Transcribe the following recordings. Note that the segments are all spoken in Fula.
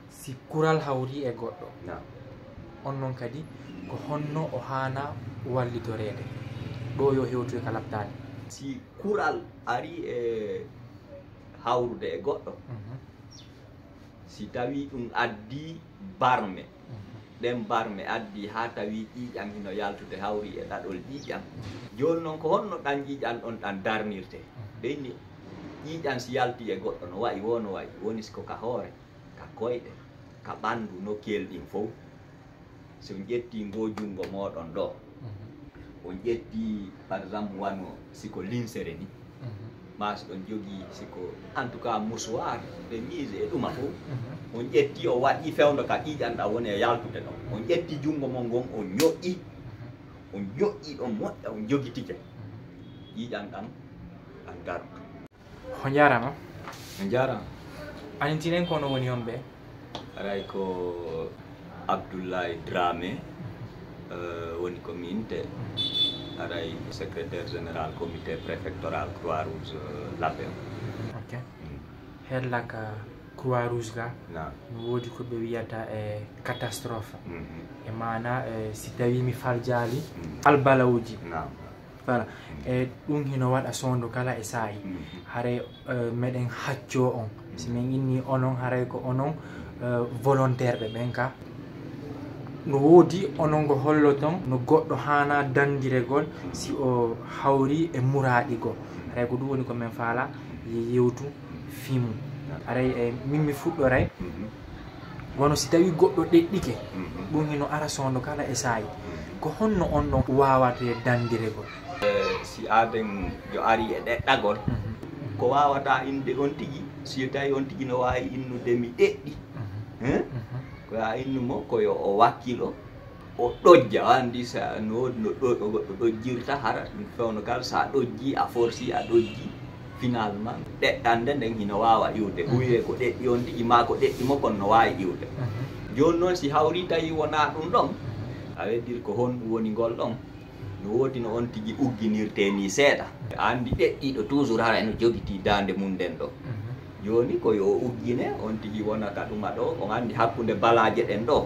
si kural hawri e goɗɗo na on non kadi ko honno o hana wallitorede ɗo yo hewtu e kalabtade si kural ari e hawrude e goɗɗo si tawi ɗum addi barme ɗen barme addi ha tawi ƴiƴam hino yaltude hawri e ɗaɗol ƴiƴam joni noon ko honno ɗan ƴiƴam ɗon ɗan darnirte ɓeyni ƴiƴam si yalti e goɗɗo no wayi wono wayi woni siko ka hoore ka koyɗe ka ɓandu no kelɗin fof so ƴetti ngo jungo moɗon ɗo on ƴetti par exemple wano siko linsere ni ma so ɗon jogii siko en tout cas mouchoir ɓe mise e ɗuma fof on ƴetti o waɗi fewndo ka ƴiƴanɗa woni e yaltude ɗon on ƴetti jungo mon ngon on ñoƴƴi ɗon moƴƴa on jogitike ƴiƴanɗan an daru ho jarama on jarama anintinen kono woni on ɓe aray ko Abdoulaye Dramé woni ko min te aray secrétaire général comité préfectoral Croix-Rouge Labem. Ok. Hellaka Croix-Rouge ga na wodi ko ɓe wiyata e catastrophe e mana si tawi mi faljali albalawuji na voilà e ɗum hino waɗa sondo kala e saayi hare meɗen hacco on si min inni onon haray ko onon volontaire ɓe ɓen ka no woodi onon go holloton no goɗɗo hana dandiregol si o hawri e muraɗigo haray ko ɗum woni ko min faala yewtu fimu haray e min mi fuɗɗoray wono si tawi goɗɗo ɗeɗɗike ɗum hino ara sondo kala e saayi ko honno on ɗon wawata e dandiregol si aden yo ari e ɗeɗɗagol ko wawata inde on tigi si tawi on tigi no wawi innude mi ɗeɗɗi ko ya innumo koyo o wakkilo o ɗojja andi sa no wodi no goɗɗo ɗojjirta hara ɗum fewno kala sa ɗojji a forci a ɗojji finalement ɗeɗɗande nden hino wawa iwde ɓuye ko ɗeɗɗi on tigi ma ko ɗeɗɗi mo kon no wawi iwde joni noon si hawri tawi wona ɗum ɗon a weddiri ko honɗum woni ngol ɗon no wodi no on tigi ugginirte ni seeɗa andi ɗeɗɗiɗo toujours hara eno jogiti dande mum nden ɗo joni ko yo uggine on tigi wonata ɗuma ɗo on andi hakkude balaje ɗen ɗo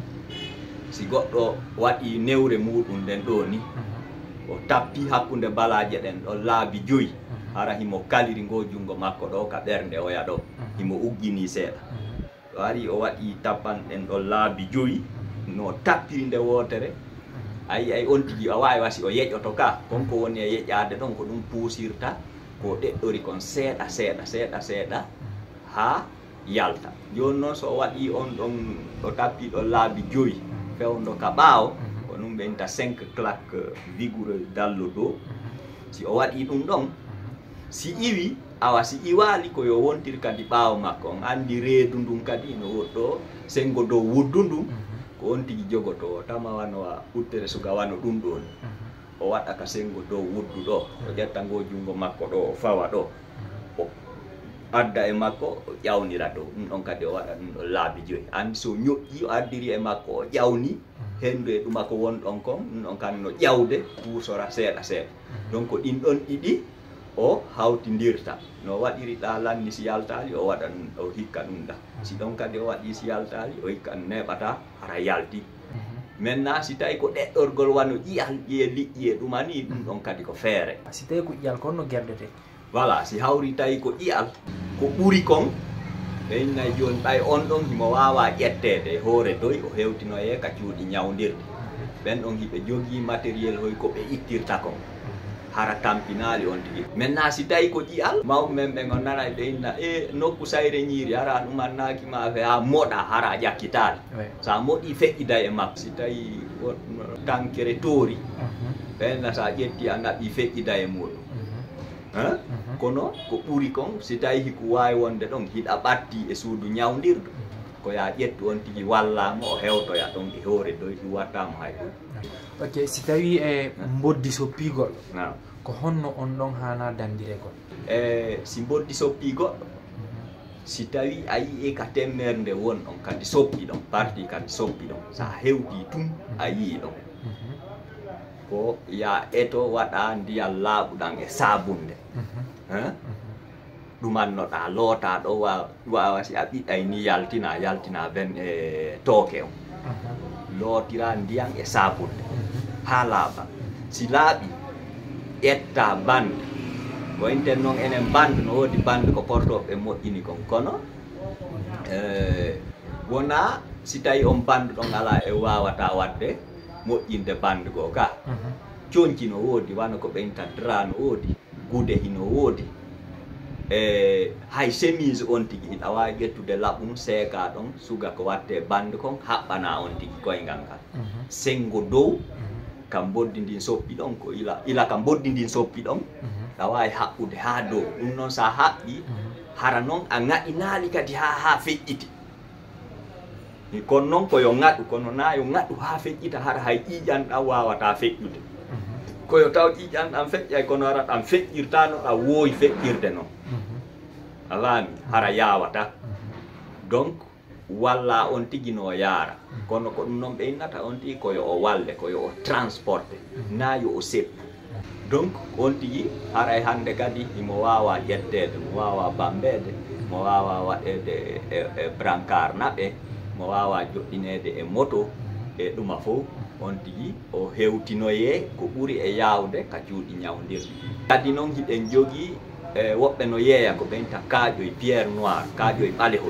si goɗɗo waɗi newre muɗum nden ɗo ni o tappi hakkude balaje ɗen ɗo laabi 5 hara himo kaliri ngo jungo makko ɗo ka ɓernde oya ɗo himo uggini seeɗa o ari o waɗi tappan ɗen ɗo laabi 5 no tappiri nde wotere ay on tigi a wawi wasi o yeƴoto ka konko woni e yeƴade ɗon ko ɗum puusirta ko ɗeɗɗori kon seeɗa ha yalta joni noon so waɗi on ɗon ɗo tappi ɗo laabi 5 fewndo ka ɓaawo ko ɗum ɓenta 5 claque vigoureux dans le dos si o waɗi ɗum ɗon si iwi awa si iwali ko yo wontir kadi ɓaawo makko on andi reedu ndun kadi no woɗɗo sengo dow wuddu ndun ko on tigi jogoto tama wano ɓuttere suga wano ɗum ɗon o waɗa ka sengo dow wuddu ɗo o ƴetta ngo jungo makko ɗo o fawa ɗo o adda e makko o ƴawnira ɗo ɗum ɗon kadi o waɗa ɗum ɗo laabi 5 andi so ñoƴƴi o addiri e makko o ƴawni hendu e ɗuma ko won ɗon kon ɗum ɗon kadi no ƴawde puusora seeɗa donc ɗin ɗon ɗiɗi o hawtindirta no waɗiri ɗa lanni si yaltali o waɗa ɗum o hikka ɗum ɗa si ɗon kadi o waɗi si yaltali o hikka neɓata hara yalti maintenant si tawi ko ɗeɗɗorgol wano ƴiyal ƴiye liƴƴi e ɗumani ɗum ɗon kadi ko feere si tawi ko ƴiyal kon no gerdete voilà si hawri tawi ko ƴiyal ko ɓuri kon ɓeynnayi joni ɓay on ɗon himo wawa ƴettede hoore doy o hewtinoye ka cuuɗi ñawdirde ɓen ɗon hiɓe jogui matériel hoy ko ɓe ittirta kon hara tampinali on tigi maintenant si tawi ko ƴiyal mawɓe men ɓe on nana ɓe inna e nokku sayre ñiiri hara ɗumannaki ma fe ha moɗa hara ƴakkitali sa moɗi feƴƴida e makko si tawi tankere toori ɓenna sa ƴetti a naɓi feƴƴida e muɗum kono ko ɓuri kon si tawi hiko wawi wonde ɗon hiɗa ɓatti e suudu ñawdirdu ko ya ƴettu on tigi wallamo o hewtoya ɗon e hoore doy ɗum wattamo hay ɗum ok si tawi e boddi soppi goɗɗo ko honno on ɗon hana dandiregol si boddi soppi goɗɗo si tawi a yii ka temmere nde won ɗon kadi soppi ɗon parti kadi soppi ɗon sa hewti tum a yii ɗon ko ya eto waɗa ndiyam laaɓuɗan e sabunde ɗumannoɗa loota ɗo wawa si a ɓiɗɗay ni yaltina ben e tooke o lootira ndiyam e sabunde ha laaɓa si laaɓi ƴetta bande ko inten noon enen bande no woodi bande ko portoɓe moƴƴini kon kono wona si tawi on bande ɗon ala e wawata wadde moƴƴinde bande goo ka coñci no woodi wana ko ɓeynta dra no woodi gude hino woodi hay chemise on tigi hiɗa wawi ƴettude laɓum seeka ɗon suga ko watte bande kon haɓɓana on tigi koyngal ngal sengo dow kam boddi ndin soppi ɗon ko ila kam boddi ndin soppi ɗon a wawi haɓɓude ha dow ɗum noon sa haɓɓi hara noon a ŋaɗinaali kadi ha feƴƴiti kono noon koyo ŋaɗu kono na yo ŋaɗu ha feƴƴita hara hay ƴiƴanɗam wawata feƴƴude koyo taw ƴiƴanɗam feƴƴay kono ara ɗam feƴƴirta no ɗam woowi feƴƴirde noon a faami hara yawata donc walla on tigi no yaara kono ko ɗum noon ɓe innata on tigi koyo o walle koyo o transporté na yo o seppu donc on tigi haray hande kadi imo wawa ƴettede mo wawa bambede mo wawa waɗede e brancard naɓe mo wawa joɗɗinede e moto e ɗuma fof on tigi o hewtinoye ko ɓuuri e yawde ka cuuɗi ñawdirɗi kadi noon hiɗen jogui woɓɓe no yeeya ko ɓenta kaaƴoye pierre noire kaaƴoye ɓalehol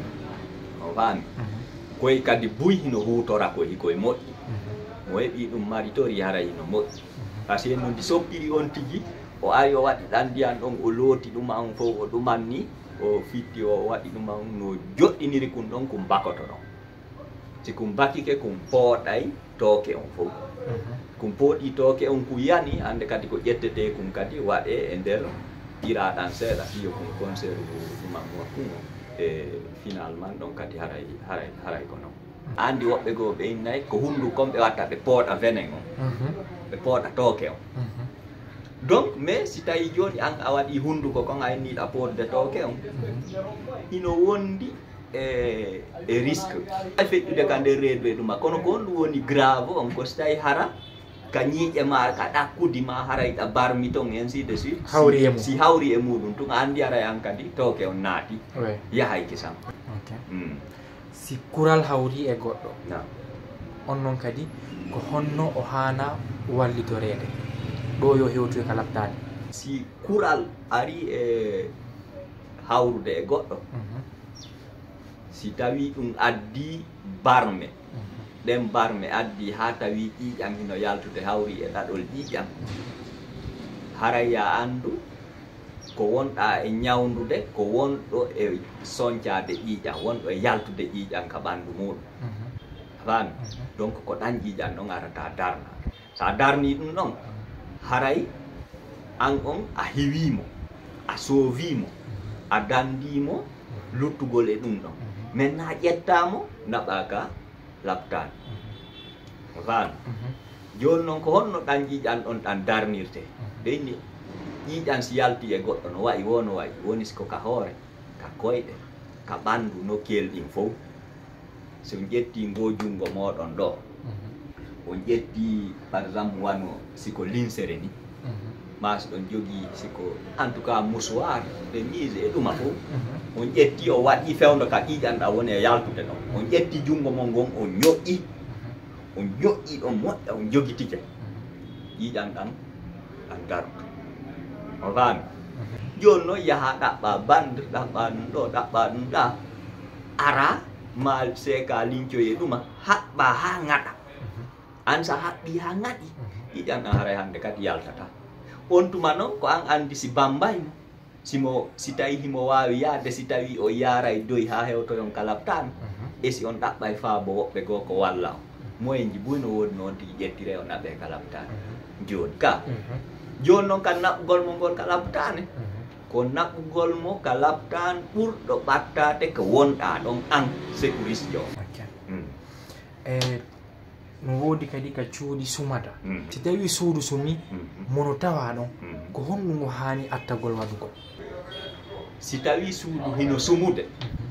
o faami koye kadi buy hino hutora koye moƴƴi mo heɓi ɗum maritori haray hino moƴƴi par ce que no ndi soppiri on tigi o ari o waɗi ɗan ndiyan ɗon o looti ɗuma on fof o ɗumanni o fitti o waɗi ɗuma on no joɗɗiniri kum ɗon kum bakoto ɗon si kum bakike kum pooɗay tooke on fof kum pooɗi tooke on ku yani hande kadi ko ƴettete kum kadi waɗe e nder ɓiraɗan seeɗa fiyo kum conserve ɗuman wakkumo e finalement ɗon kadi haray ko noon andi woɓɓe goo ɓe innayi ko hundu kon ɓe watta ɓe pooɗa venen on ɓe pooɗa tooke on donc mais si tawi joni an a waɗi hunduko kon a inniɗa poodde tooke on ino wondi e risque a feƴƴude ka nder reedu e ɗuma kono ko honɗum woni grave on ko so tawi hara ka ñiiƴe ma ka ɗakkudi ma haray ɗa barmi ton ainsi de suite si hawri e muɗum tun a andi aray an kadi tooke on naati yahay kisam si kural hawri e goɗɗo on noon kadi ko honno o hana wallitorede ɗo yo hewtoy ka laɓtade si kural ari e hawrude e goɗɗo si tawi ɗum addi barme ɗen barme addi ha tawi ƴiƴam hino yaltude hawri e ɗaɗol ƴiƴam haray ya andu ko wonɗa e ñawdude ko wonɗo e soñcade ƴiƴam wonɗo e yaltude ƴiƴam ka ɓandu muɗum faami donc ko ɗan ƴiƴam ɗon arata darna sa darni ɗum ɗon haray an on a heewimo a soovimo a dandimo luttugol e ɗum ɗon maintenant ƴettamo naɓaka laɓtani faami joni noon ko honno ɗan ƴiƴam ɗon ɗan darnirte ɓeyni ƴiƴam si yalti e goɗɗo no wayi wono wayi woni siko ka hoore ka koyɗe ka ɓandu no kelɗin fof so ƴetti ngo jungo moɗon ɗo on ƴetti par exemple wano siko linsere ni ma so ɗon jogui siko en tout cas mousoir de mise e ɗuma fof on ƴetti o waɗi fewdo ka ƴiƴanɗa woni e yaltude ɗon on ƴetti jungo mon gon on ñoƴƴi ɗon moƴƴa on jogitike ƴiƴan ɗan ɗan darta o faami joni noon yaaha ɗaɓɓa bande ɗaɓɓa ɗum ɗo ɗaɓɓa ɗum ɗa ara ma seeka lincoye ɗuma haɓɓa ha ŋaɗa an sa haɓɓi ha ŋaɗi ƴiƴan ɗan haray hande kadi yaltata on tuma noon ko an andi si bambaymo si tawi himo wawi yaade si tawi o yaray doyi ha hewtoyon ka laɓtani e si on ɗaɓɓay faabo woɓɓe goo ko walla o moyen ji buy no wodi noon tigi ƴettire o naɓe ka laɓtani joni ka joni noon ka naɓugol mo ngol ka laɓtani ko naɓugol mo ka laɓtani ɓurɗo ɓattade ko wonɗa ɗon an sécuriste o no woodi kadi ka cuuɗi sumata si tawi suudu sumi mono tawa ɗon ko honɗum o hani attagol waɗugol si tawi suudu hino sumude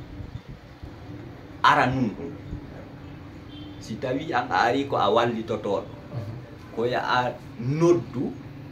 ara nun ɗum si tawi an a ari ko a wallitotoɗo ko ya a noddu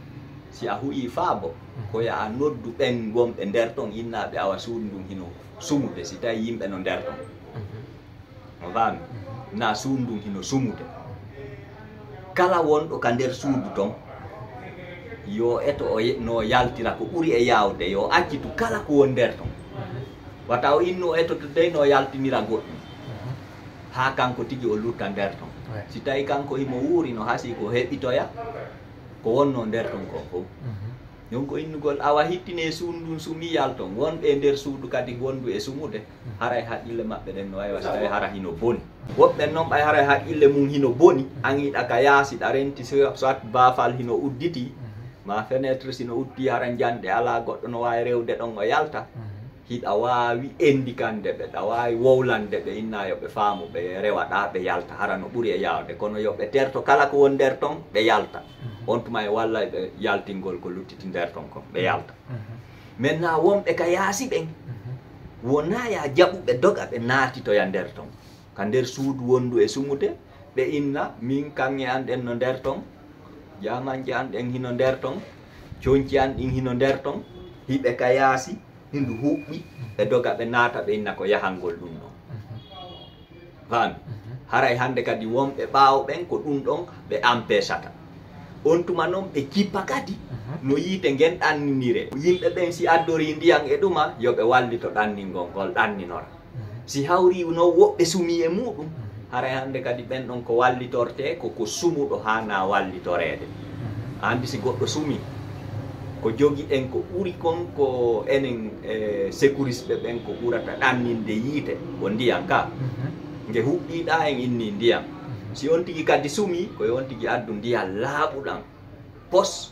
si a hu'i faabo ko ya a noddu ɓen wonɓe nder ton innaɓe awa suudu ndun hino sumude si tawi yimɓe no nder ton o faami na suudu ndun hino sumude kala wonɗo ka nder suudu ton yo eto no yaltira ko ɓuri e yawde yo accitu kala ko won nder ton wata o inno eto to dey no yaltinira goɗɗum ha kanko tigi o lutta nder ton si tawi kanko himo wuuri no hasi ko heɓitoya ko wonno nder ton kon fof donc ko innugol awa hittine suudu ndun sumi yalton wonɓe nder suudu kadi wondu e sumude haray haqqille maɓɓe ɗen no wawi so tawi hara hino boni woɓɓe noon ɓay haray haqqille mum hino boni an yiɗa ka yaasi ɗa renti soit baafal hino udditi ma fenêtre sino uddi hara janɗe ala goɗɗo no wawi rewde ɗon o yalta hiɗa wawi endikande ɓe ɗa wawi wowlande ɓe inna yoɓe faamu ɓe rewaɗa ɓe yalta hara no ɓuuri e yawde kono yoɓe terto kala ko won nder ton ɓe yalta on tuma e walla ɓe yaltingol ko luttiti nder ton kon ɓe yalta maintenant wonɓe ka yaasi ɓen wona ya jaɓuɓe doga ɓe naatitoya nder ton ka nder suudu wondu e sumude ɓe inna min kanŋe an ɗen no nder ton jamanje an ɗen hino nder ton coñci an ɗin hino nder ton hiɓe ka yaasi hindu huɓɓi ɓe doga ɓe naata ɓe inna ko yahangol ɗum ɗon faami haray hande kadi wonɓe ɓaawo ɓen ko ɗum ɗon ɓe empêchata on tuma noon ɓe kippa kadi no yiite ngen ɗanninire yimɓe ɓen si addori ndiyan e ɗuma yoɓe wallito ɗanningol ngol ɗanninora si hawri no woɓɓe sumi e muɗum haray hande kadi ɓen ɗon ko wallitorte koko sumuɗo hana wallitorede andi si goɗɗo sumi ko jogi en ko ɓuri kon ko enen sécuriste ɓen ko ɓurata ɗanninde yiite ko ndiyan ka nge huɓɓiɗa en inni ndiyan si on tigi kadi sumi ko on tigi addu ndiyan laaɓuɗan pos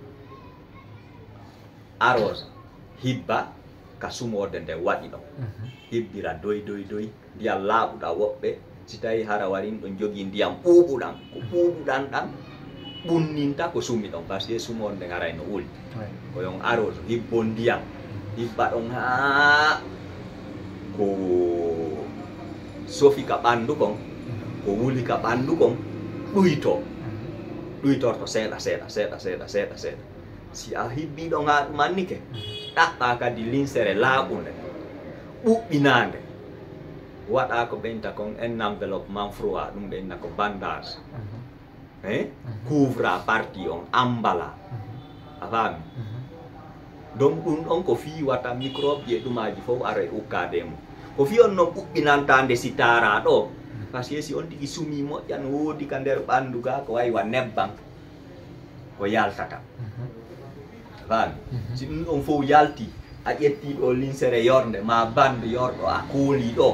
arose hibba ka sumode nde waɗi ɗon hibbira doy ndiyan laaɓuɗa woɓɓe si tawi hara warin ɗon jogi ndiyan ɓuuɓuɗan ko ɓuuɓuɗan ɗan ɓunninta ko sumi ɗon par ce que sumode nden haray no uli ko yon arose hibbo ndiyan hibba ɗon ha ko sofi ka ɓandu kon ko wuli ka ɓandu kon ɗuytorto seeɗa si a hibbi ɗon ha ɗumannike ɗaɓɓa kadi linsere laaɓunde ɓuɓɓinande waɗa ko ɓenta kon en enveloppement froid ɗum ɓenna ko bandage couvra partie on ambala a faami donc ɗum ɗon ko fiwata microbe je ɗumaji fof ara e ukkade mum ko fi on noon ɓuɓɓinantande si tara ɗo par ce que si on tigi sumi moƴƴan woodi ka nder ɓandu ga ko wayi wa nebban ko yaltata faami si ɗum ɗon fof yalti a ƴetti ɗo linsere yorde ma bande yorɗo a kooli ɗo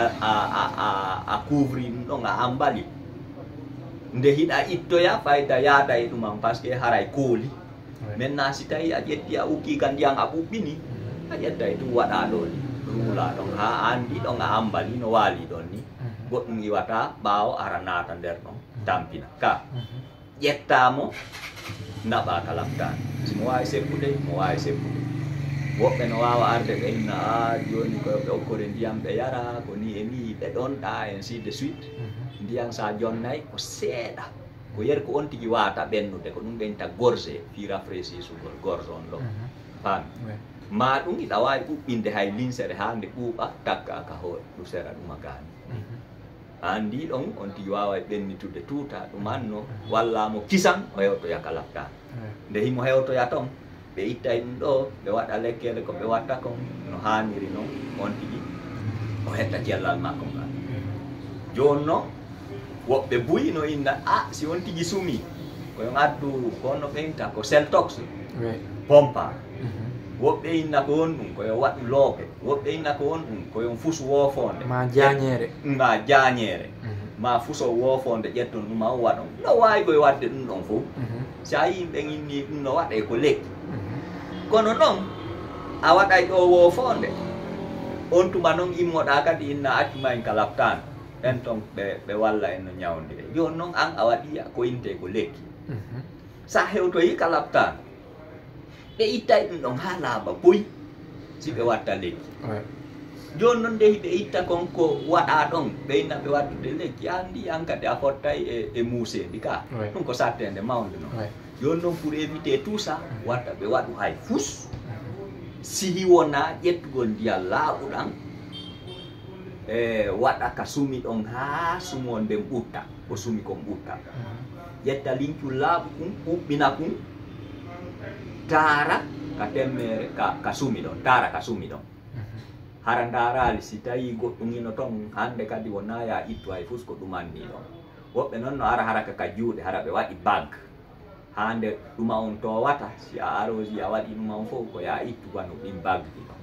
a couvri ɗum ɗon a ambali nde hiɗa ittoya fayda yaada e ɗuman par ce que haray kooli maintenant si tawi a ƴetti a ukki ka ndiyan a ɓuɓɓini a ƴettay ɗum waɗa ɗo ni ruula ɗon ha andi ɗon a ambali no waali ɗon ni goɗɗum iwata ɓaawo ara naata nder ɗon tampina ka ƴettamo naɓa ka lamtani simo wawi seppude mo wawi seppude woɓɓe no wawa arde ɓe inna a joni koyoɓe okkore ndiyam ɓe yara ko ni e ni ɓe ɗonɗa ainsi de suite ndiyan sa jonnayyi ko seeɗa ko yer ko on tigi wata ɓennude ko ɗum ɓenta gorge fi rafraîchisugol gorge on ɗo faami ma ɗum iɗa wawi ɓuɓɓinde hay linsere ha nde ɓuuɓa takka ka hoore ɗum sera ɗuma gani andi ɗon on tigi wawa ɓennitude tuuta ɗum anno wallamo kisan o hewtoya ka laftani nde himo hewtoya ton ɓe ittay ɗum ɗo ɓe waɗa lekkele ko ɓe watta kon no haniri noon on tigi o hetta cellal makko ngal joni noon woɓɓe buyi no inna si on tigi sumi koyon addu kono ɓenta ko seltox pompa woɓɓe inna ko won ɗum koyo waɗu loope woɓɓe inna ko won ɗum koyon fusu woofonde ma jañere ma fuso woofonde ƴetton ɗum ma o waɗon no wawi koye wadde ɗum ɗon fof sa yimɓe inni ɗum no waɗe ko lekki kono noon a waɗay ɗo woofonde on tuma noon immoɗa kadi inna accuma en ka laftano en ton ɓe walla en no ñawdire joni noon an a waɗiya ko inte ko lekki sa hewtoyi ka laftano ɓe ittay ɗum ɗon ha laaɓa boyi si ɓe watta lekki joni noon nde ɓe itta kon ko waɗa ɗon ɓe inna ɓe wattude lekki andi an kadi a fottay e muuseɗi ka ɗum ko sattede mawde noon yon non pour éviter tout ça watta ɓe waɗu hay fus sihi wona ƴettugol ndiyam laaɓuɗam waɗa ka sumi ɗon ha sumo nden ɓutta ko sumi kon ɓutta ƴetta lincul laaɓu kum ɓuɓɓina kum tara ka temmere ka sumi ɗon tara ka sumi ɗon hara darali si tawi goɗɗum ino ton hande kadi wona ya ittu hay fus ko ɗumanni ɗon woɓɓe noon no ara haraka ka juuɗe hara ɓe waɗi bag hande ɗuma on towata si a arosi a waɗi ɗuma on fof ko ya ittu bano ɗin bag ɗi ɗon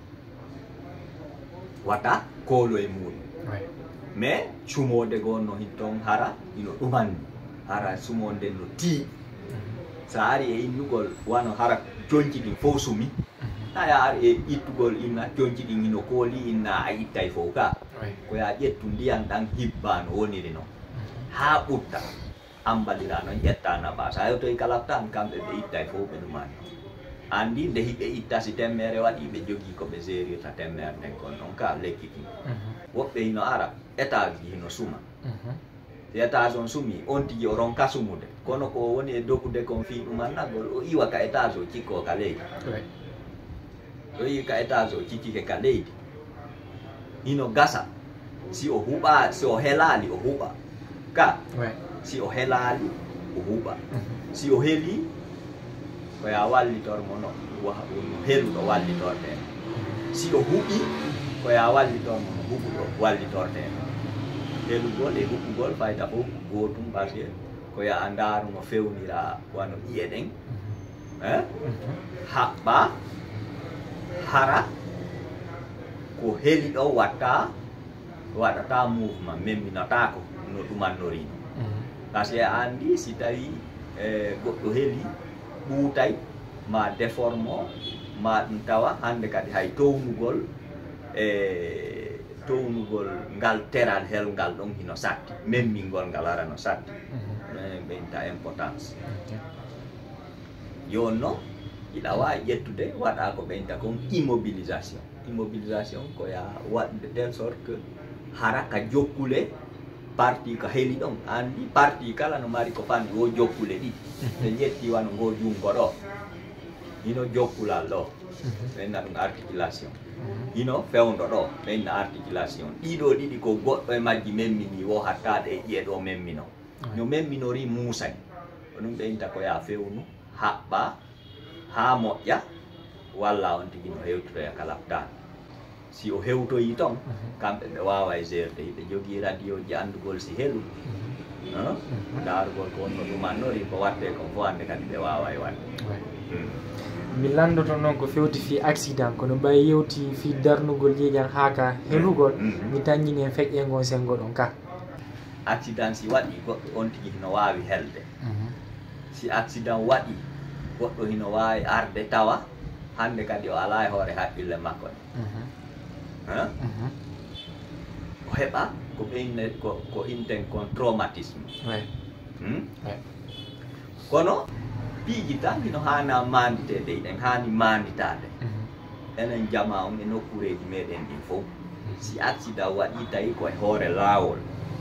wata koolo e muɗum mais cumode gonno hin ton hara ino ɗumanni hara sumonde no tii sa ari e innugol wano hara coñci ɗin fof sumi aya ari e ittugol inna coñci ɗin ino kooli inna a ittay fof ka ko ya ƴettu ndiyan ɗan hibba no woniri noon ha ɓutta ambalira noon ƴettana ba sa yewtoy kalaftan kamɓe ɓe ittay fof ɓe ɗumani andi nde hiɓe itta si temmere waɗi ɓe jogui koɓe gérirta temmere nden kon ɗon ka lekki kin woɓɓe hino ara étage ji hino suma si étage on sumi on tigi o ronka sumude kono ko woni e dokude kon fi ɗumannagol o iwa ka étage o cikko ka leydi o yi ka étage o cikkike ka leydi hino gasa si o huɓa si o helali o huɓa ka si o helali o huɓa si o heeli ko ya wallitormo no heluɗo wallitorte si o huɓi ko ya wallitormo no huɓuɗo wallitorte helugol e huɓugol fayta fof gotum par ce que ko ya ndaru no fewnira wano ƴiye ɗen haɓɓa hara ko heli ɗo waɗata mouvement memminatako no ɗumannorino par ce que andi si tawi goɗɗo heli ɓuutay ma déforme o ma ɗum tawa hande kadi hay townugol townugol ngal teral hel ngal ɗon hino satti memmingol ngal ara no satti ɓeynta importance jonno iɗa wawi ƴettude waɗa ko ɓeynta kon immobilisation ko ya waɗde telle sorte que hara ka jokkule parti ko heli ɗon andi parti kala no mari ko fanni wo jokkule ɗiɗi ɓe ƴetti wano ngo jungo ɗo hino jokkulal ɗo ɓenna ɗum articulation hino fewdo ɗo ɓenna articulation ɗiɗo ɗiɗi ko goɗɗo e majji memmini wo hattaɗe e ƴiye ɗo memmino no memminori musay ko ɗum ɓeynta ko ya fewnu haɓɓa ha moƴƴa walla on tigi no hewtoya kala tan si o hewtoyi ton kamɓe ɓe wawa e gerde ɓe jogui radio ji andugol si helu darugol ko wonno ɗumannori ko watte ko fo hande kadi ɓe wawa e wadde mi landoto noon ko fewti fi accident kono ɓay yewti fi darnugol jeeƴan haaka helugol mi taññini en feƴƴengon sengo ɗon ka accident si waɗi goɗɗo on tigi hino wawi helde si accident waɗi goɗɗo hino wawi arde tawa hande kadi o ala e hoore haqqille makko ɗe o heɓa ko ɓeyne ko inten kon traumatisme kono piiji tan hino hana manditede eɗen hani manditade enen jama on e nokkureji meɗen ɗin fof si accident waɗi tawi koye hoore laawol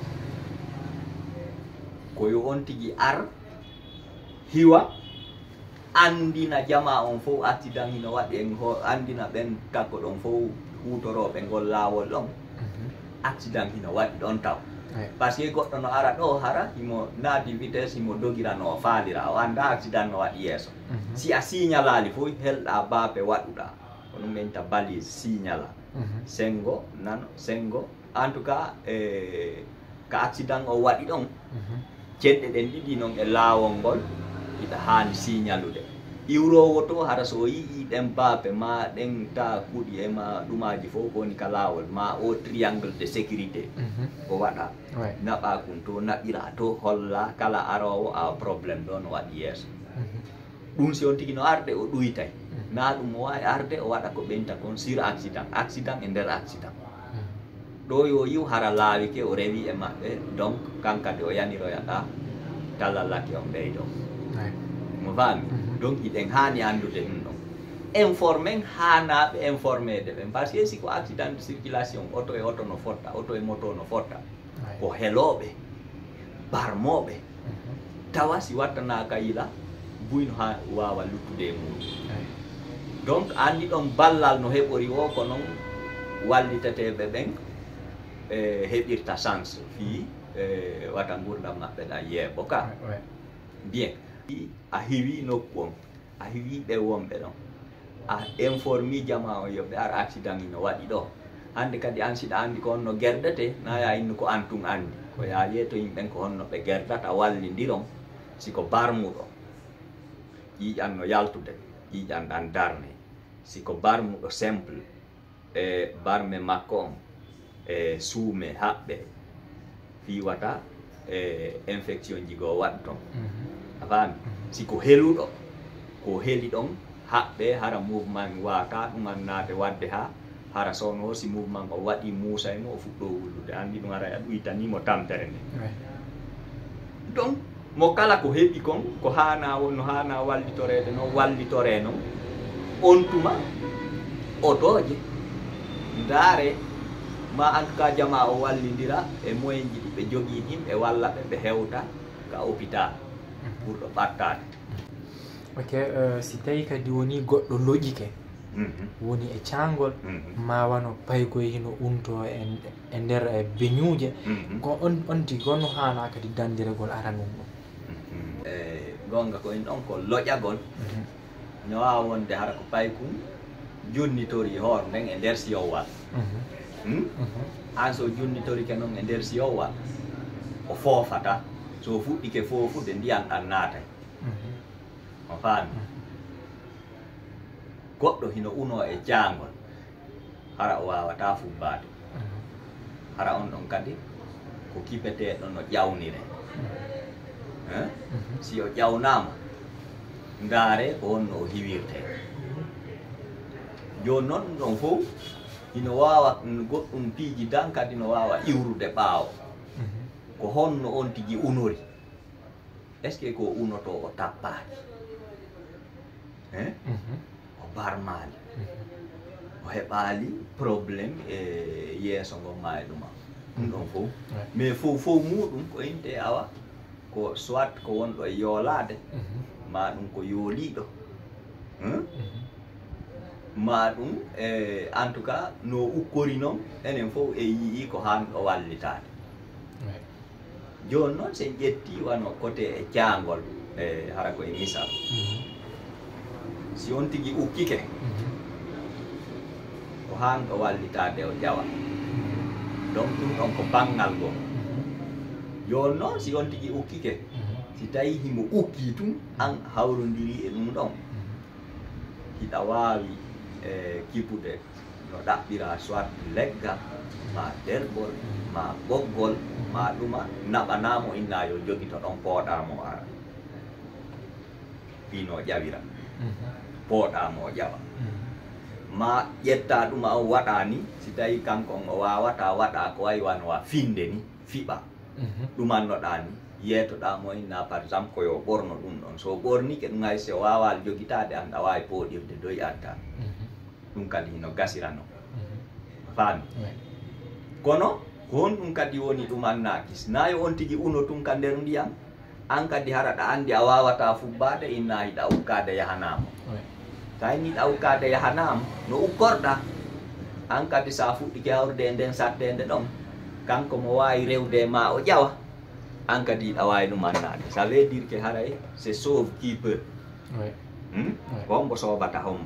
koyo on tigi ar hiwa andina jama on fof accident hino waɗi en andina ɓen takko ɗon fof hutoroɓe ngol laawol ɗon accident hino waɗi ɗon taw par ce que goɗɗo no ara ɗo hara himo naadi vitesse himo dogirano o faalira o anda accident no waɗi yeeso si a signalali fof helɗa baape waɗuɗa ko ɗum ɓeynta balise signala sengo nano sengo en tout cas ka accident o waɗi ɗon ceɗɗe ɗen ɗiɗi noon e laawol ngol ita hani signalude iwrowo to hara so yii ɗen baape ma ɗen ta kuuɗi e ma ɗumaji fof kowoni ka laawol ma o triangle de sécurité ko waɗa naɓa kum to naɓira to holla kala arowo a probléme ɗo no waɗi yeeso ɗum si on tigi no arde o ɗuytay na ɗum o wawi arde o waɗa ko ɓeynta kon sur accident e nder accident ɗo yo yiw hara laawike o rewi e maɓɓe donc kankadi o yaniroyaɗa talallaki on ɓeyɗo mo faami donc iɗen hani andude ɗum ɗon informen hanaɓe informede ɓen par ce que si ko accident de circulation auto e auto no fotta auto e moto no fotta ko heloɓe barmoɓe tawa si wattana kayila buyno ha wawa luttude e muɗum donc andi ɗon ballal no heɓori o ko noon walliteteɓe ɓen heɓirta chance fi wata gurdam maɓɓe ɗa yeeɓo ka bien a hiwi nokku on a hiwi ɓe wonɓe ɗon a informi jama o yoɓe ar accident ino waɗi ɗo hande kadi an siɗa andi ko honno gerdete na ya innu ko an tun andi ko ya yeeto yimɓen ko honno ɓe gerdata wallidiron siko barmuɗo ƴiƴanno yaltude ƴiƴanɗan darne siko barmuɗo simple barme makko on suume haɓɓe fiwata infection jigo waɗ ton a faami siko heluɗo ko heli ɗon haɓɓe hara mouvement wata ɗuman naade wadde ha hara sowno si mouvement o waɗi muusaymo o fuɗɗo wullude andi ɗum ara ɗuytanimo tampere nde donc mo kala ko heɓi kon ko hana wonno hana wallitorede noon wallitore noon on tuma o dooje ndaare ma en tout cas jama o wallidira e moyen ji ɗi ɓe jogii ɗin ɓe walla ɓe ɓe hewta ka hôpital pour ɗo ɓattade ok si tawi kadi woni goɗɗo loƴike woni e caangol ma wano paygoye hino unto e nder beñuuje ko on tigi gonno hana kadi dandiregol aranum ɗum gonga ko en ɗon ko loƴagol no wawa wonde hara ko paykum junnitori hoore nden e nder siyowal an so junnitorike noon e nder siyowal o foofata so fuɗɗike foofude ndiyan ɗan naatay o faami goɗɗo hino uno e jaangol hara o wawata fubbade hara on ɗon kadi ko kipeteɗo no ƴawnire si o ƴawnama ndaare ko honno o hiwirte joni noon ɗon fof hino wawa goɗɗum piiji tan kadi no wawa iwrude ɓaawo ko honno on tigi unori est ce que ko unoto o tappaki o barmali o heɓali probléme e yeeso ngon ma e ɗuma ɗum ɗon fof mais fof muɗum ko inte awa ko soit ko wonɗo e yoolade ma ɗum ko yooliɗo ma ɗum en tout cas no ukkori noon enen fof e yii ko hanɗo wallitade joni noon sen ƴetti wano côté e caangol hara koye misal si on tigi ukkike ko hanɗo wallitade o ƴawa donc ɗum ɗon ko banggal goo joni noon si on tigi ukkike si tawi himo ukki tun an hawrodiri e ɗum ɗon hiɗa wawi kippude no ɗaɓɓira soit leggal ma dergol ma ɓoggol ma ɗuma naɓanamo inna yo jogui to ɗon pooɗamo ara fino ƴawira pooɗamo o ƴawa ma ƴetta ɗuma o waɗa ni si tawi kankon o wawata waɗa ko wayi wanowa finde ni fiɓa ɗumannoɗa ni yeytoɗamo inna par exemple koyo ɓorno ɗum ɗon so ɓornike ɗum hay so wawa jogitade an ɗa wawi pooɗirde doyi adda ɗum kadi hino gasirano faami kono ko hon ɗum kadi woni ɗumannaki nayo on tigi uno tun ka nder ndiyam an kadi hara ɗa andi a wawata fubbade inna hiɗa ukkade yahanamo sa yiɗa ukkade yahanamo no ukkorɗa an kadi sa fuɗɗike hawrude e nden sattede ɗon kanko mo wawi rewde ma o ƴawa an kadi hiɗa wawi ɗumannade ça veut dire que haray c'est sauve qui peut hombo sobata hombo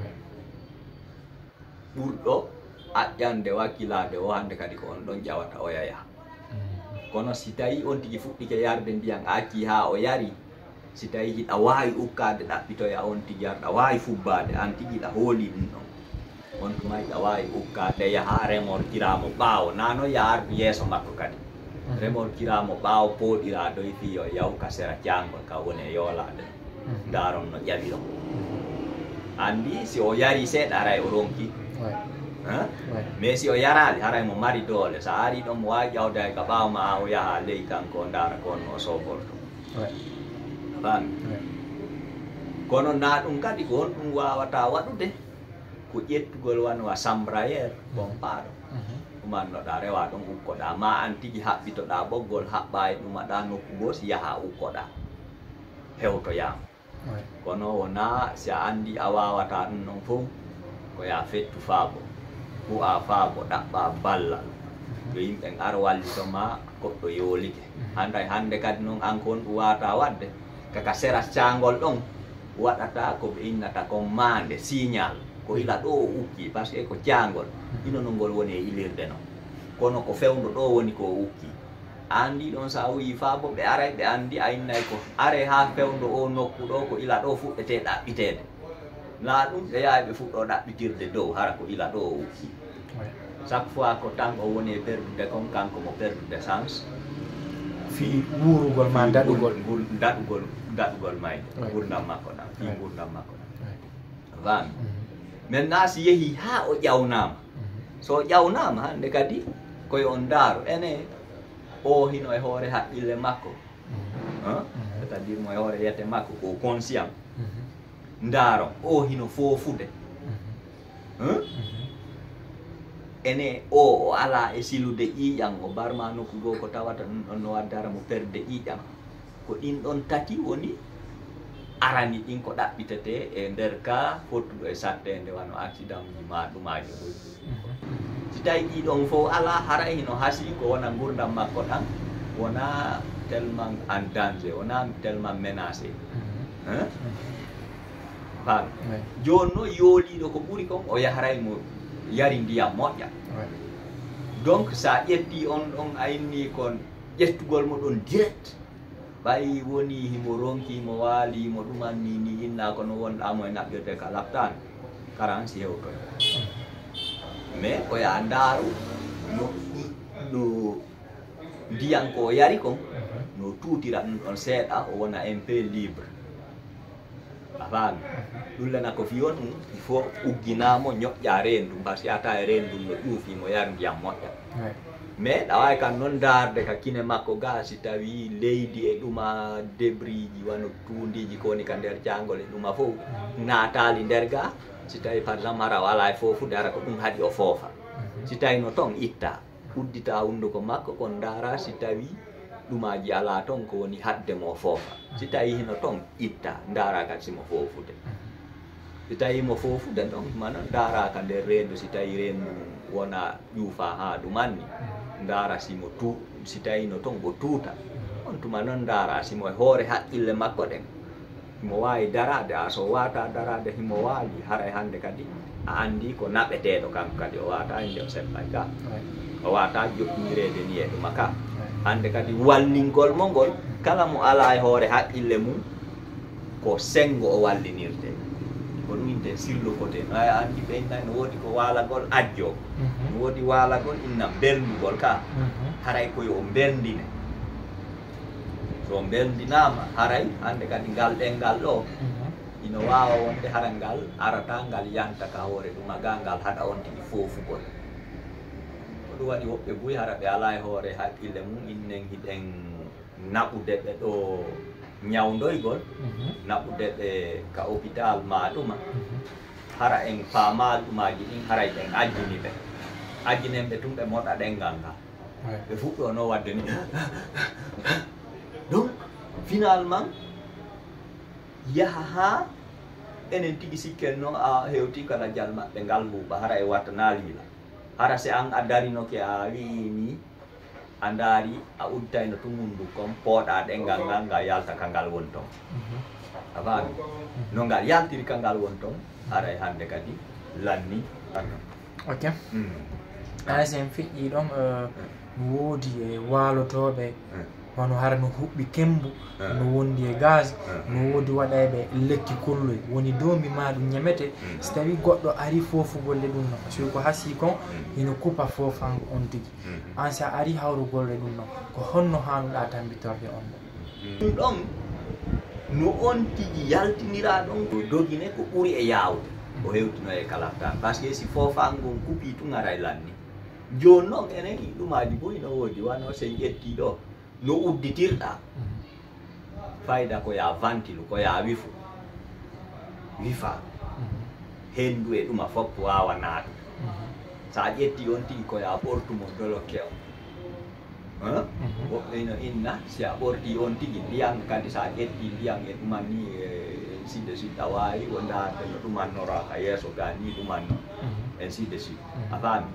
ɓurɗo aƴƴande wakkilade o hande kadi ko on ɗon ƴawata o yaya kono si tawi on tigi fuɗɗike yarde ndiyam a acci ha o yari si tawi hiɗa wawi ukkade ɗaɓɓitoya on tigi arɗa wawi fubbade an tigi ɗa hooli ɗum ɗon on tuma hiɗa wawi ukkade yaha remorkiramo ɓaawo nano yaardu yeeso makko kadi remorkiramo ɓaawo pooɗira doy fi o yaw ka sera caangol ka woni e yoolade ndaron no ƴawiron andi si o yari seeɗa aray o ronki mais si o yarali haray mo mari doole sa ari ɗon mo wawi ƴawde ka ɓaawo ma o yaha ley kanko ndaara ko onno o soborto faami kono na ɗum kadi ko on ɗum wawata waɗude ko ƴettugol wanowa chambrayer pompaɗo ɗumannoɗa rewa ɗon ukkoɗa ma an tigi haɓɓitoɗa ɓoggol haɓɓa e ɗumaɗa nokku goo si yaha ukkoɗa hewtoyama kono wona si a andi a wawata ɗum non fof ko ya fettu faabo fu a faabo ɗaɓɓa ballal yo yimɓe ar wallitoma goɗɗo yoolike hande kadi noon an kon ɗum wata wadde kaka sera cangol ɗon waɗata ko ɓe innata kon mande signal ko ila ɗo o ukki par ce que ko cangol ino no ngol woni e ilirde noon kono ko fewndo ɗo woni ko ukki andi ɗon sa wi faabo ɓe aray ɓe andi a innay ko are ha fewndo o nokku ɗo ko ila ɗo fuɗɗete ɗaɓɓitede na ɗum ɓe yahay ɓe fuɗɗo ɗaɓɓitirde dow hara ko ila ɗo o ukki chaque fois ko tan o woni e perdude kon kanko mo perdude sens fi wurugol ma daɗugol daɗugol mayde gurdam makko ɗam fi gurdam makko ɗam wami maintenant si yeehi ha o ƴawnama so ƴawnama hande kadi koye on daaro ene o hino e hoore haqqille makko c'est à dire mo e hoore yette makko ko conscient ndaaro o hino foofude ene o ala e silude ƴiiƴam o barma nokku goo ko tawata ɗum ɗon no waddara mo perde ƴiiƴam ko ɗin ɗon tati woni arani ɗin ko ɗaɓɓitete e nder ka fottuɗo e sattede wano accident ji ma ɗumaji ɗo si tawi ɗiɗon fof ala haray hino hasi ko wona gurdam makko ɗan wona tellement en danger wona tellement menacé faami joni noon yooliɗo ko ɓuuri kon o yaharay mo yari ndiyam moƴƴa donc sa ƴetti on ɗon a inni kon ƴettugol mo ɗon direct ɓayi woni himo ronki mo waali mo ɗumanni ni inna kono wonɗamo e naɓɓirde ka laftani karan si hewtoy mais ko ya ndaaru no ndiyam ko yari kon no tuutira ɗum ɗon seeɗa o wona un peu libre a faami ɗullana ko fiyon ɗum il faut ugginamo ñoƴƴa rendum par ce que ata e rendum no ƴuufi mo yar ndiyam moƴƴa mais ɗa wawi kan noon darde ka kine makko ga si tawi leydi e ɗuma débris ji wano tuundiji kowoni ka nder jangol e ɗuma fof natali nder ga si tawi par exemple hara wala e fofude hara ko ɗum haɗi o foofa si tawi no toon itta uddita hunduko makko kon dara si tawi ɗumaji ala toon ko woni hadde mo foofa si tawi hino toon itta dara kadi simo fofude si tawi mo fofude ɗon mana dara ka nder rendu si tawi rendu wona ƴuufa ha ɗumanni dara simo si tawi no toon o tuuta on tuma noon dara simo e hoore haqqille makko ɗen himo wawi darade a so wata darade himo waali haray hande kadi a andi ko naɓeteɗo kanko kadi o wata inde o seppay ka o wata joɗɗinirede ni e ɗuma ka hande kadi wallingol mo ngol kala mo ala e hoore haqqille mum ko sengo o wallinirte ko ɗum inte sur le côté no ay andi ɓe inna no woodi ko walagol ajjo no woodi walagol inna berndugol ka haray koyo o berndine so berndinama haray hande kadi ngal ɗengal ɗo ino wawa wonde hara ngal arata ngal yanta ka hoore ɗuma ga ngal haɗa on tigi fofugol ko ɗum waɗi woɓɓe buy hara ɓe ala e hoore haqqille mum innen hiɗen naɓude ɓe ɗo ñawdoygol naɓude ɓe ka hôpital maɗuma hara en famal ɗumaji ɗin haray ɓen ajjini ɓe ajjinen ɓe tum ɓe moɗa ɗengal ngal ɓe fuɗɗo no wadde ni donc finalement yaha ha enen tigi sikken no a hewti kala jal maɓɓe ngal huuɓa hara e wattana liila hara se an a darinoke a wii ni a ndaari a udditayno tumundu kon pooɗa ɗengal ngal ngal yalta ka ngal woni ton a faami no ngal yaltiri ka ngal woni ton hara e hande kadi lanni ok ana sen fiƴƴi ɗon woodi e waalotoɓe hono hara no huɓɓi kembu no wondi e gaz no woodi waɗayɓe lekki kolloy woni domi ma ɗum ñamete so tawi goɗɗo ari fofugolle ɗum noon so ko hasi kon hino kupa fofango on tigui an sa ari hawrugolle ɗum noon ko honno hannuɗa tambitorde on ɗum ɗon no on tigui yaltinira ɗon ko dogine ko ɓuuri e yawde o hewtino e kalaftan par ce que si fofangon kuupi tun ara e lanni joni noon enen ɗumaji boyi no woodi wano sen ƴetti ɗo no udditirɗa fayda ko ya ventile ko ya wifu wifa hendu e ɗuma fof wawa naatu sa ƴetti on tigi ko ya ɓortumo dolokke on woɓɓe no inna si a ɓorti on tigi ndiyam kadi sa ƴetti ndiyam e ɗuman ni ainsi de suite awai wonda no ɗumanno raka yeeso ga ni ɗumanno ainsi de suite a faami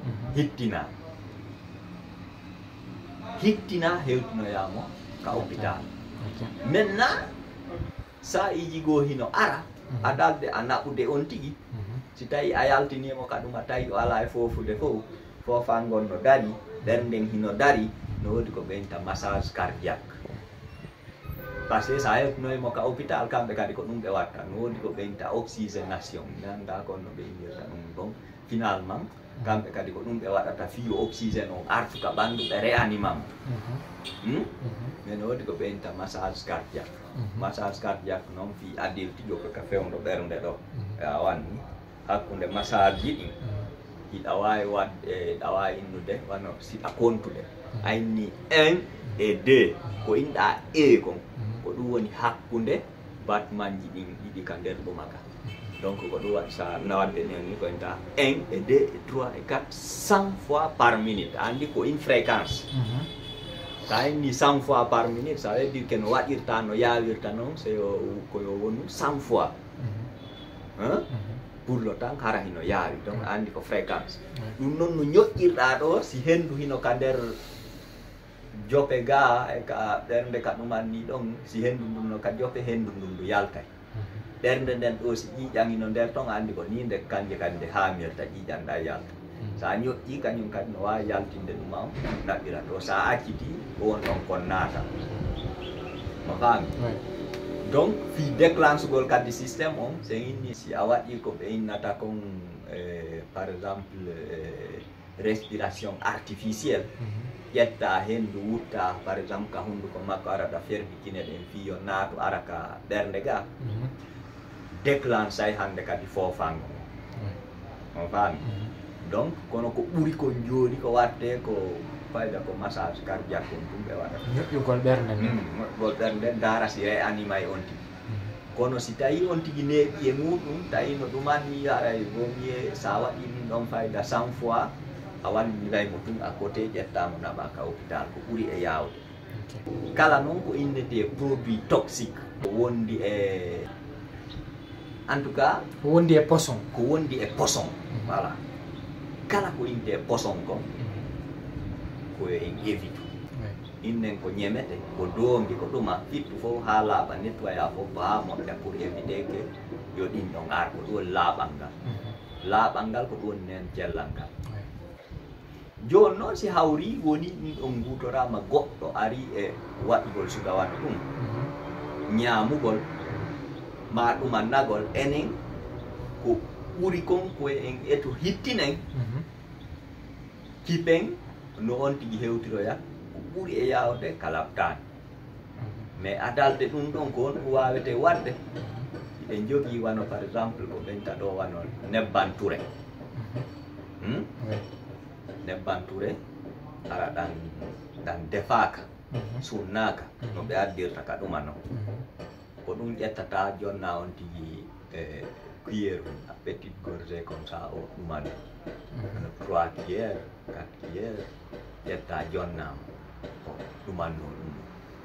hittina hewtinoyamo ka hôpital maintenant sa iji go hino ara adalde a naɓude on tigi si tawi a yaltinimo ka ɗum a tawi o ala e fofude fof fofan gon no dari ɓernden hino dari no wodi ko ɓeynta massage cardiaque par ce que sa hewtinoymo ka hôpital kamɓe kadi ko ɗum ɓe watta no wodi ko ɓeynta oxygénation ganda kon no ɓe innirta ɗum bon finalement kamɓe kadi ko ɗum ɓe waɗata fiyo oxygéne on artu ka ɓanndu ɓe réanimamo mais no wodi ko ɓeynta massage cardiaque massage cardiaque noon fi adulte ƴo ka fewndo ɓernde ɗo a wanni hakkunde massage ji ɗin hiɗa wawi wadde ɗa wawi innude wano siɗa kontude a inni 1 et 2 ko inɗa e kon ko ɗum woni hakkunde battement ji ɗin ɗiɗi ka nder ɗumaka donc ko ɗum waɗi sa nawadde nen ni ko inta 1 et 2 et 3 et 4 100 fois par minute andi ko une fréquence sa inni 100 fois par minute ça veut dire que no waɗirta no yawirta noon c'est koyo wonu 100 fois pour le temps hara hino yaawi donc andi ko fréquence ɗum noon no ñoƴƴirɗa ɗo si hendu hino ka nder jope ga e ka ɓernde ka ɗumanni ɗon si hendu ndum no ka jope hendu ndum ndu yaltay ɓernde nden ɗo si ƴiiƴan hino nder ton andi ko ni nde kanje kadi nde hamirta ƴiiƴanɗa yalta sa ñoƴƴi kañum kadi no wawi yaltinde ɗum am naɓɓira to sa acciti on ɗon kon naata mo faami donc fi déclenchegol kadi système on so inni si a waɗi ko ɓe innata kon par exemple respiration artificielle ƴetta hendu wutta par exemple ka hunduko makko araɗa fervikine ɗen fiyo naato ara ka ɓernde ga déclenche ay hande kadi fofango on faami donc kono ko ɓuri kon jooɗi ko watte ko fayda ko massage cardiaque on ɗum ɓe waɗata ñoƴƴugol ɓernde moƴƴugol ɓernde dara si réanimay on tigi kono si tawi on tigi neeɓi e muɗum tawi no ɗumanni aray gomiye sa waɗi ɗum ɗon fayda 100 fois a wallilaymo tun à côté ƴettamo naɓa ka hôpital ko ɓuri e yawde kala noon ko innete produit toxique ko wondi e en tout cas ko wondi e poison voilà kala ko innete poison ko koyo en évite innen ko ñemete ko doongi ko ɗuma ittu fof ha laaɓa nettoya fof ha moƴƴa pour éviter que yo ɗin ɗon ar ko ɗon laaɓal ngal laaɓal ngal ko ɗon nen cellal ngal joni noon si hawri woni ɗin ɗon gutorama goɗɗo ari e waɗugol suga waɗa ɗum ñamugol ma ɗumannagol enen ko ɓuri kon koye en eto hittinen kipen no on tigi hewtiroya ko ɓuri e yawde kalabtani mais adalde ɗum ɗon ko on ɗum wawete wadde iɗen jogui wano par exemple ko ɓenta ɗo wano nebbanture nebbanture ara ɗan defaka sunnaka no ɓe addirta ka ɗuma noon ko ɗum ƴettata jonna on tigi cuillère a petite gorgée comme ça o ɗumano 3 cuillère 4 cuillère ƴetta jonnama o ɗumanno ɗum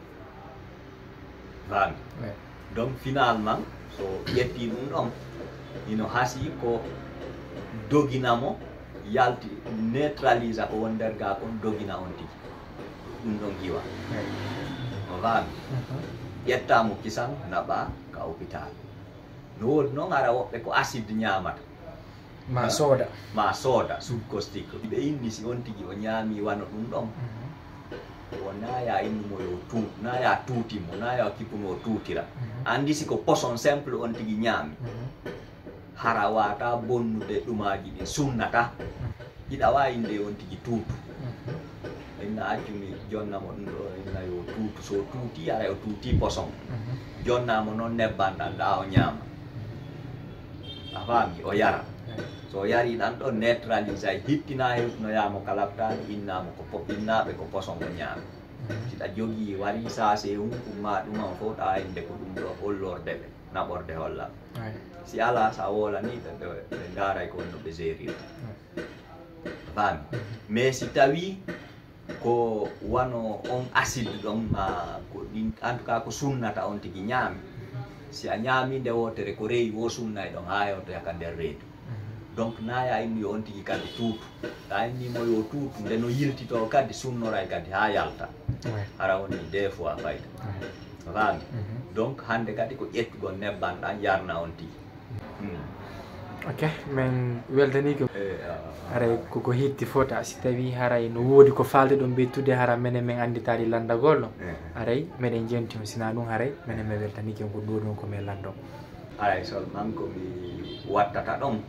fami donc finalement so ƴetti ɗum ɗon ino haasi ko doginamo yalti neutralise ko won nder ga kon dogina on tigi ɗum ɗon iwa o fami ƴettamo kisan naɓa ka hôpital no wodi noon ara woɓɓe ko acide ñamata ma sooda soude caustique ɓe inni si on tigi o ñaami wano ɗum ɗon o naya innumo yo tuut naya tuutimo naya kippuno o tuutira andi si ko poison simple on tigi ñaami hara wata bonnude ɗumaji ɗi sunnata hiɗa wawi nde on tigi tuutu inna accumi jonnamo ɗum ɗo inna yo tuutu so tuuti ara o tuuti poison jonnamo noon nebbanɗan ɗa o ñaama a faami o yara so yari ɗan ɗo neutralise ay hittina hewtinoyamo kalabtani innamo ko innaɓe ko poison o ñaami siɗa jogui wari sase hunkumma ɗuman fof ɗa inde ko ɗum ɗo hollorde ɓe naɓorde holla si ala sa wolani ɓe daray ko no ɓe gérira faami mais si tawi ko wano on acide ɗon ma ko ɗin en tout cas ko sunnata on tigi ñaami si a ñaaminde wotere ko rewi wo sunnay ɗon ha yewto yaka nder reedu donc naya inni yo on tigi kadi tuutu ta innimo yo tuutu nde no yiltito kadi sunnoray kadi ha yalta hara woni des fois fayda faami donc hande kadi ko ƴettugol nebban ɗan yarna on tigi ok min weltanike haray koko hetti fota si tawi haray no woodi ko falde ɗon ɓeytude hara minen min anditadi landagol ɗon haray meɗen jentimo sina ɗum haray minen mi weltanike ko ɗo ɗum komin landon haray seulement komi wattata ɗon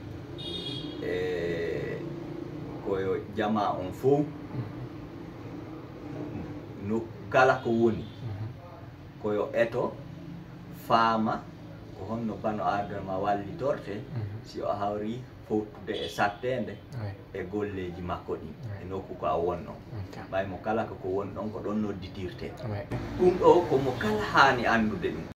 koyo jama on fof no kala ko woni koyo eto faama ko honno bano aduna ma wallitorte si o hawri fottude e sattede e golleji makko ɗi e nokku ko a wonɗon ɓay mo kala ko woni ɗon ko ɗon nodditirte ɗum ɗo komo kala haani andude ɗum